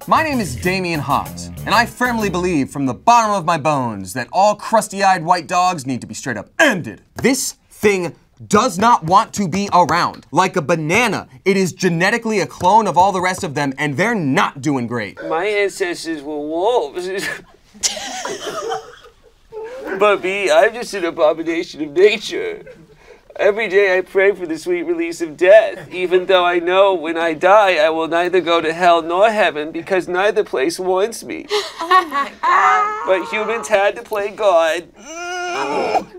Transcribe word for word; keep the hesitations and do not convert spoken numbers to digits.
My name is Damian Haas, and I firmly believe from the bottom of my bones that all crusty-eyed white dogs need to be straight up ended. This thing does not want to be around. Like a banana, it is genetically a clone of all the rest of them, and they're not doing great. My ancestors were wolves. But me, I'm just an abomination of nature. Every day I pray for the sweet release of death, even though I know when I die I will neither go to hell nor heaven because neither place wants me. Oh my God. But humans had to play God.